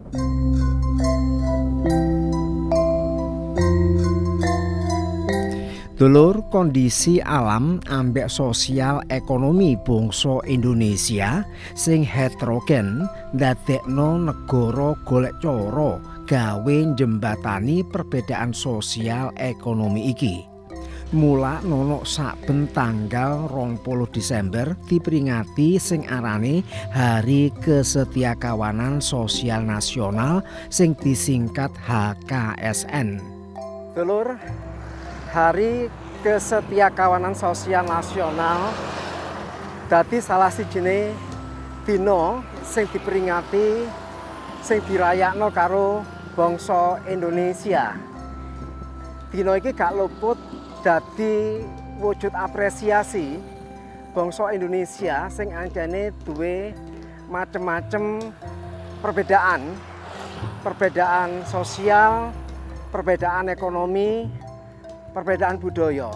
Dulur, kondisi alam ambek sosial ekonomi bangsa Indonesia sing heterogen ndadekno negara golek cara gawe njembatani perbedaan sosial ekonomi iki. Mula nono saben tanggal 20 Desember diperingati sing arane Hari Kesetiakawanan Sosial Nasional sing disingkat HKSN. Dulur, Hari Kesetiakawanan Sosial Nasional dadi salah sijine dina sing diperingati sing dirayakno karo bangsa Indonesia. Dina iki gak luput dadi wujud apresiasi bangsa Indonesia sing anjane duwe macem-macem perbedaan sosial, perbedaan ekonomi, perbedaan budaya.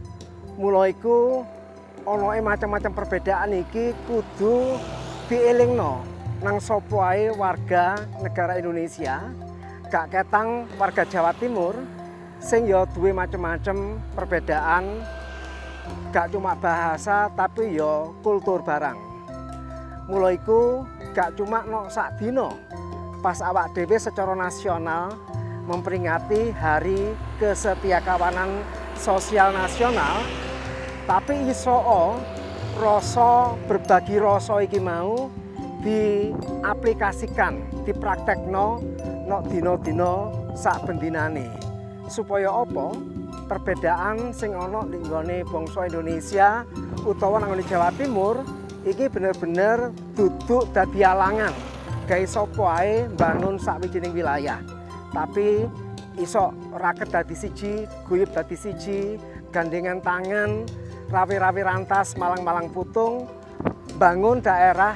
Mula iku ana macam-macam perbedaan iki kudu dielingno nang sapa wae warga negara Indonesia, gak ketang warga Jawa Timur sing ya duwe macam-macam perbedaan, gak cuma bahasa tapi ya kultur barang. Mula iku gak cuma no sak dina pas awak dhewe secara nasional memperingati Hari Kesetiakawanan Sosial Nasional, tapi iso rasa berbagi rasa iki mau diaplikasikan, dipraktekno nok dina-dina sak bendinane. Supaya apa? Perbedaan sing ana ning nggone bangsa Indonesia utawa nang Jawa Timur iki bener-bener duduk dadi alangan gawe sapa wae mbangun sawijining wilayah. Tapi iso raket dadi siji, guyub dadi siji, gandengan tangan, rawi-rawi rantas, malang-malang putung, bangun daerah,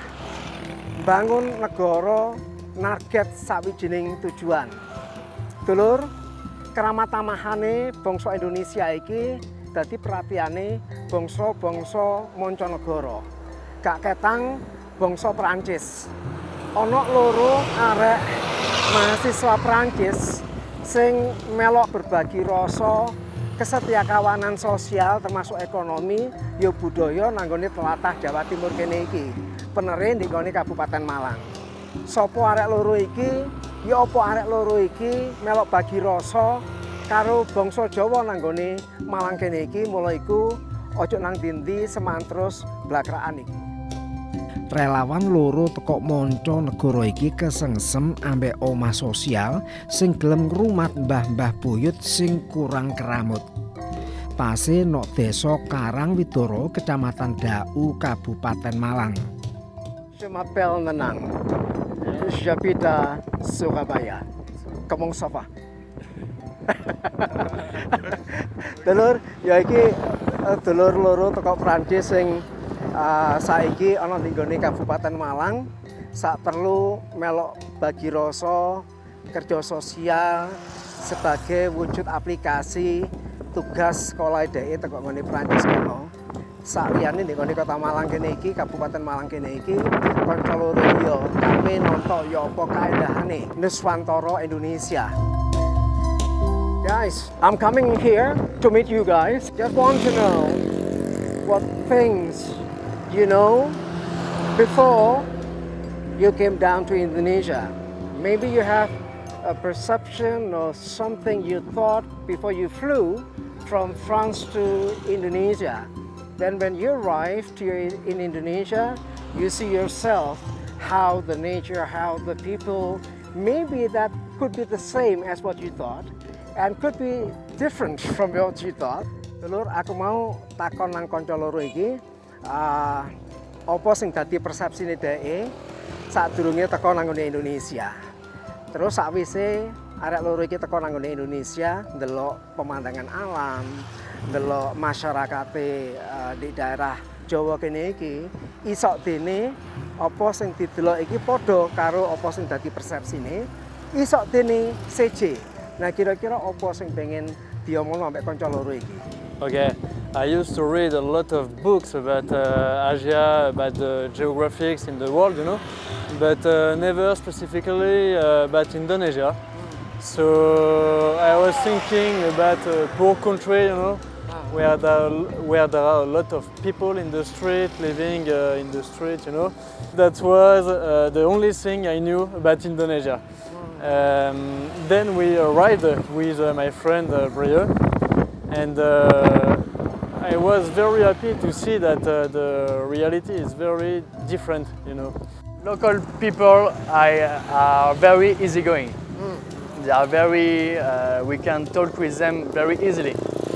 bangun negara, narget sawijining tujuan. Dulur, keramat-tamahane bangsa Indonesia iki dadi perhatiane bangsa-bangsa mancanegara. Gak ketang bangsa Prancis. Ana loro arek mahasiswa Prancis sing melok berbagi rasa kesetiakawanan sosial termasuk ekonomi ya budaya nanggone tlatah Jawa Timur kene iki. Penere nggone Kabupaten Malang. Sopo arek loro iki? Ya apa arek loro iki melok bagi rasa karo bangsa Jawa nanggone Malang kene iki, mula iku ojo nang dindi semantrus blakraan iki. Relawan loro teko monco negara iki kesengsem ambek omah sosial sing gelem ngrumat mbah-mbah buyut sing kurang keramut. Pase nok desa Karangwidara, Kecamatan Dau, Kabupaten Malang. Je m'appelle Nanang. J'habite à Surabaya. Comment ça va? Dulur, ya iki dulur loro teko Prancis sing saiki ana ning nggone Kabupaten Malang, sak perlu melok bagi rasa kerja sosial sebagai wujud aplikasi tugas sekolah dhek teko nggone Prancis kono. Sak liyane ning nggone Kota Malang kene iki, Kabupaten Malang kene iki, kanca loro ya kami nonton ya apa kaendahane Nuswantara Indonesia. Guys, I'm coming here to meet you guys. Just want to know what things you know before you came down to Indonesia. Maybe you have a perception or something you thought before you flew from France to Indonesia. Then when you arrive in Indonesia, you see yourself how the nature, how the people, maybe that could be the same as what you thought and could be different from what you thought. Dulur, aku mau takon nang kanca loro iki, apa sing dadi persepsine dhek sadurunge teko nang Indonesia. Terus sakwise arek loro iki teko nang Indonesia, ndelok pemandangan alam, ndelok masyarakate di daerah Jawa kene iki, isok dene apa sing didelok iki padha karo apa sing dadi persepsine, isok dene seje. Nah kira-kira apa sing pengen diomongno ambek kanca loro iki? Okay, I used to read a lot of books about Asia, about the geographics in the world, you know. but never specifically about Indonesia. So I was thinking about a poor country, you know, where there are a lot of people in the street, living in the street, you know. That was the only thing I knew about Indonesia. Then we arrived with my friend Brio, and I was very happy to see that the reality is very different, you know. Local people are very easygoing. They are very, we can talk with them very easily.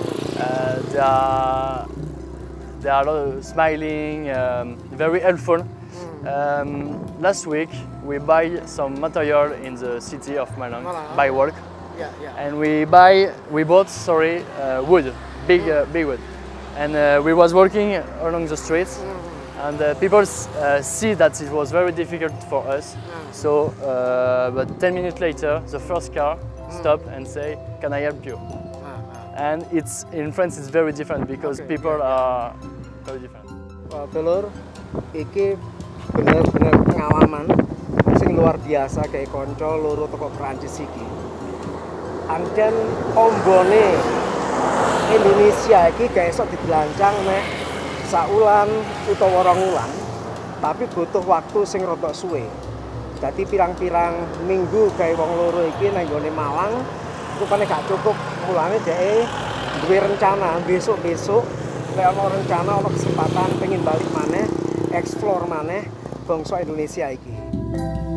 They are smiling, very helpful. Last week we buy some material in the city of Malang by work, and we bought wood, big wood, and we was working along the streets, and people see that it was very difficult for us. So, but 10 minutes later, the first car stopped and say, "Can I help you?" And it's in France it's very different because people are very different. Wah, Dulur, iki bener-bener pengalaman sing luar biasa kayak konco loro toko Prancis iki. Anjen ombone Indonesia iki gak esok dibelancang nek saulan utawa rong wulan, tapi butuh waktu sing rodok suwe. Dadi pirang-pirang minggu gawe wong loro iki nang nggone Malang rupane gak cukup. Mulane dhek duwe rencana besok-besok nek ana rencana ana kesempatan pengen balik maneh, explore maneh bangsa Indonesia iki.